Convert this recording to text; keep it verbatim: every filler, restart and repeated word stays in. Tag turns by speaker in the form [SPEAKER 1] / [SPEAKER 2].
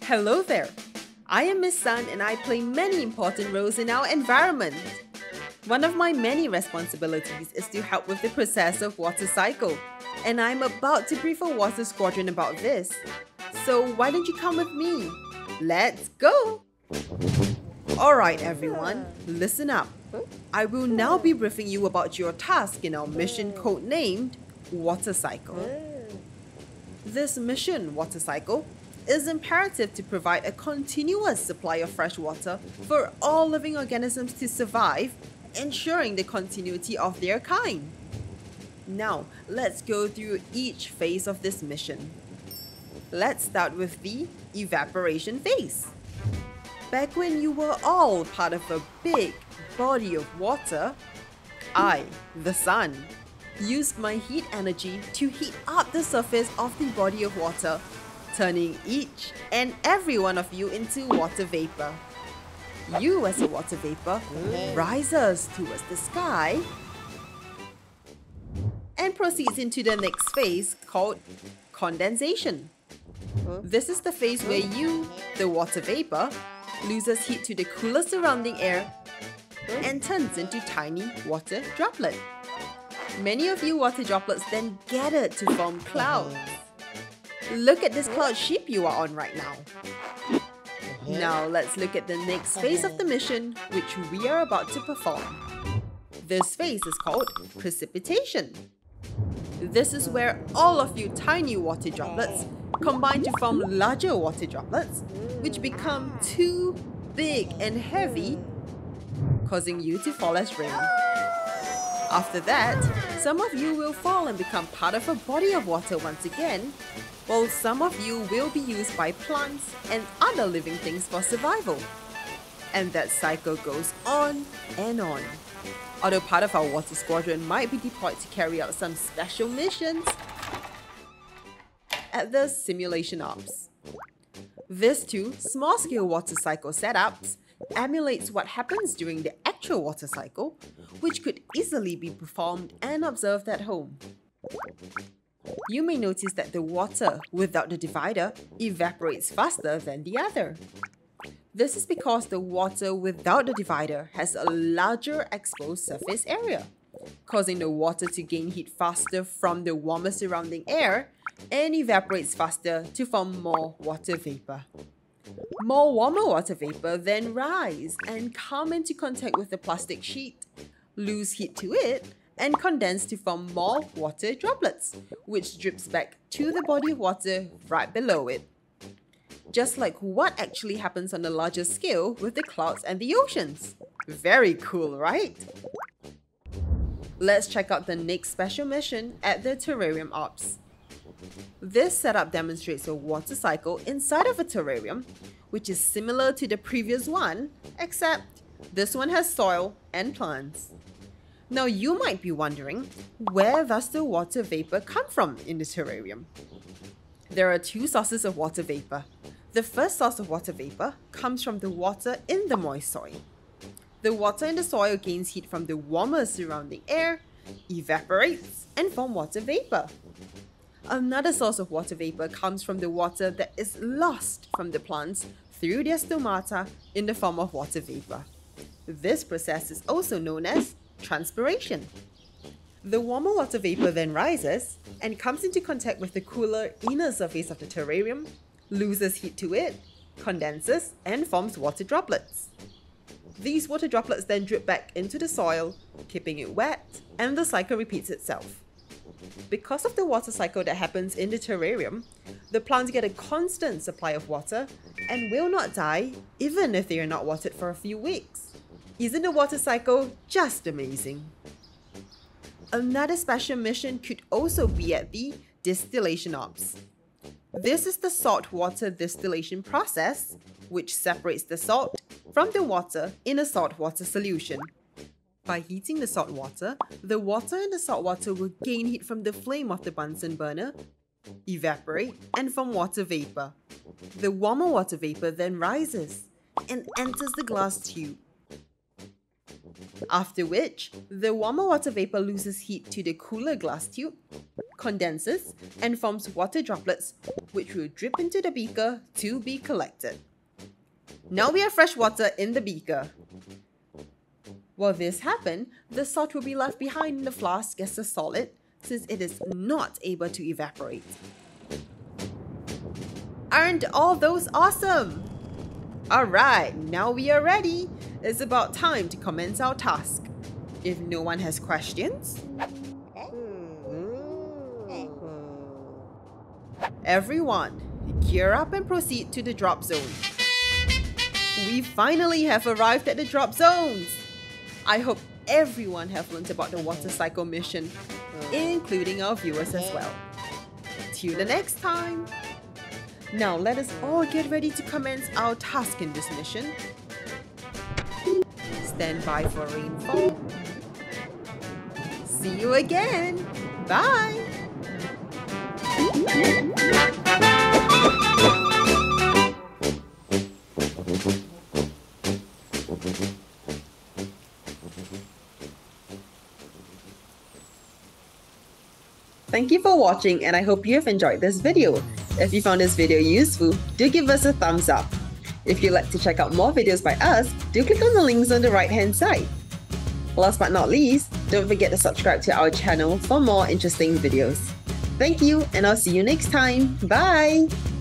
[SPEAKER 1] Hello there! I am Miss Sun and I play many important roles in our environment. One of my many responsibilities is to help with the process of water cycle, and I'm about to brief a water squadron about this. So why don't you come with me? Let's go! Alright everyone, listen up. I will now be briefing you about your task in our mission codenamed Water Cycle. This mission, Water Cycle, is imperative to provide a continuous supply of fresh water for all living organisms to survive, ensuring the continuity of their kind. Now, let's go through each phase of this mission. Let's start with the evaporation phase. Back when you were all part of a big body of water, I, the sun, used my heat energy to heat up the surface of the body of water, turning each and every one of you into water vapor. You, as a water vapor, rises towards the sky and proceeds into the next phase called condensation. This is the phase where you, the water vapor, loses heat to the cooler surrounding air and turns into tiny water droplets. Many of you water droplets then gather to form clouds. Look at this cloud shape you are on right now. Now let's look at the next phase of the mission, which we are about to perform. This phase is called Precipitation. This is where all of you tiny water droplets combine to form larger water droplets, which become too big and heavy, causing you to fall as rain. After that, some of you will fall and become part of a body of water once again, while some of you will be used by plants and other living things for survival. And that cycle goes on and on. Although part of our water squadron might be deployed to carry out some special missions at the simulation ops. These two small-scale water cycle setups emulates what happens during the actual water cycle, which could easily be performed and observed at home. You may notice that the water without the divider evaporates faster than the other. This is because the water without the divider has a larger exposed surface area, causing the water to gain heat faster from the warmer surrounding air and evaporates faster to form more water vapor. More warmer water vapor then rise and come into contact with the plastic sheet, lose heat to it, and condense to form more water droplets, which drips back to the body of water right below it. Just like what actually happens on a larger scale with the clouds and the oceans. Very cool, right? Let's check out the next special mission at the Terrarium Ops. This setup demonstrates a water cycle inside of a terrarium, which is similar to the previous one, except this one has soil and plants. Now you might be wondering, where does the water vapor come from in the terrarium? There are two sources of water vapor. The first source of water vapor comes from the water in the moist soil. The water in the soil gains heat from the warmer surrounding air, evaporates, and forms water vapor. Another source of water vapor comes from the water that is lost from the plants through their stomata in the form of water vapor. This process is also known as transpiration. The warmer water vapor then rises and comes into contact with the cooler inner surface of the terrarium, loses heat to it, condenses, and forms water droplets. These water droplets then drip back into the soil, keeping it wet, and the cycle repeats itself. Because of the water cycle that happens in the terrarium, the plants get a constant supply of water and will not die even if they are not watered for a few weeks. Isn't the water cycle just amazing? Another special mission could also be at the Distillation Ops. This is the saltwater distillation process, which separates the salt from the water in a saltwater solution. By heating the salt water, the water in the salt water will gain heat from the flame of the Bunsen burner, evaporate, and form water vapor. The warmer water vapor then rises and enters the glass tube. After which, the warmer water vapor loses heat to the cooler glass tube, condenses, and forms water droplets, which will drip into the beaker to be collected. Now we have fresh water in the beaker. While this happens, the salt will be left behind in the flask as a solid, since it is not able to evaporate. Aren't all those awesome? Alright, now we are ready. It's about time to commence our task. If no one has questions, everyone, gear up and proceed to the drop zone. We finally have arrived at the drop zones. I hope everyone have learned about the water cycle mission, including our viewers as well. Till the next time. Now let us all get ready to commence our task in this mission. Stand by for rainfall. See you again. Bye. Thank you for watching, and I hope you have enjoyed this video. If you found this video useful, do give us a thumbs up. If you'd like to check out more videos by us, do click on the links on the right hand side. Last but not least, don't forget to subscribe to our channel for more interesting videos. Thank you, and I'll see you next time. Bye!